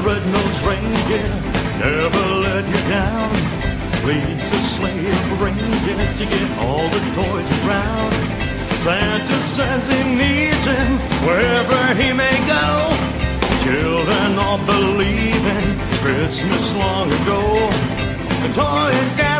red-nosed reindeer never let you down. Leads a sleigh of reindeer to get all the toys around. Santa says he needs him wherever he may go. Children all believe in Christmas long ago. The toys